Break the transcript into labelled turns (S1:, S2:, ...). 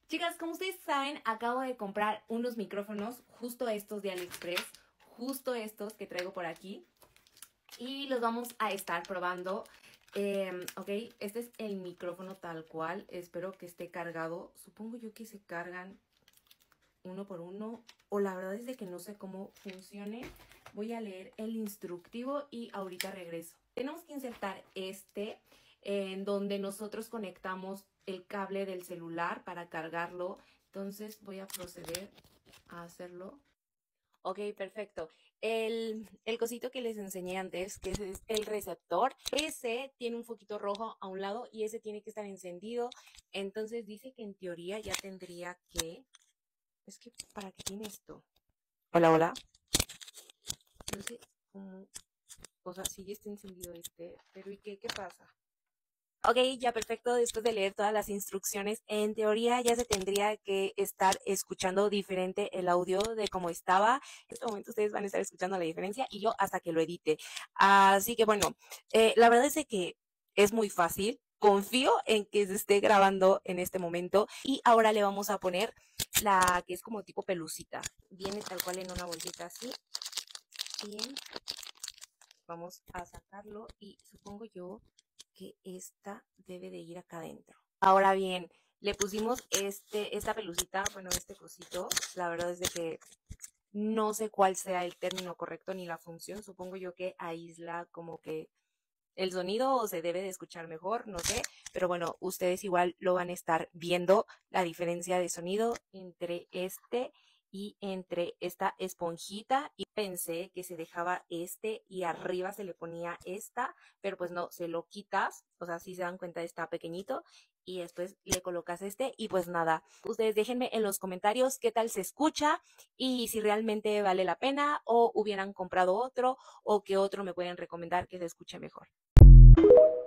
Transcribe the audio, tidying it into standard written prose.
S1: Chicas, como ustedes saben, acabo de comprar unos micrófonos, justo estos de AliExpress, justo estos que traigo por aquí, y los vamos a estar probando. Ok, este es el micrófono tal cual, espero que esté cargado. Supongo yo que se cargan uno por uno, o la verdad es de que no sé cómo funcione. Voy a leer el instructivo y ahorita regreso. Tenemos que insertar en donde nosotros conectamos el cable del celular para cargarlo. Entonces voy a proceder a hacerlo. Ok, perfecto. El cosito que les enseñé antes, que es el receptor, ese tiene un foquito rojo a un lado y ese tiene que estar encendido. Entonces dice que en teoría ya tendría que... Es que, ¿para qué tiene esto? Hola, hola. No sé cómo... O sea, sí ya está encendido pero ¿y qué pasa? Ok, ya perfecto. Después de leer todas las instrucciones, en teoría ya se tendría que estar escuchando diferente el audio de cómo estaba. En este momento ustedes van a estar escuchando la diferencia y yo hasta que lo edite. Así que bueno, la verdad es de que es muy fácil. Confío en que se esté grabando en este momento y ahora le vamos a poner la que es como tipo pelucita. Viene tal cual en una bolsita así. Bien, vamos a sacarlo y supongo yo que esta debe de ir acá adentro. Ahora bien, le pusimos esta pelucita, bueno, este cosito. La verdad es de que no sé cuál sea el término correcto ni la función. Supongo yo que aísla como que el sonido o se debe de escuchar mejor, no sé. Pero bueno, ustedes igual lo van a estar viendo la diferencia de sonido entre y entre esta esponjita, y pensé que se dejaba y arriba se le ponía esta, pero pues no, se lo quitas, o sea, si se dan cuenta está pequeñito y después le colocas y pues nada, ustedes déjenme en los comentarios qué tal se escucha y si realmente vale la pena o hubieran comprado otro o qué otro me pueden recomendar que se escuche mejor.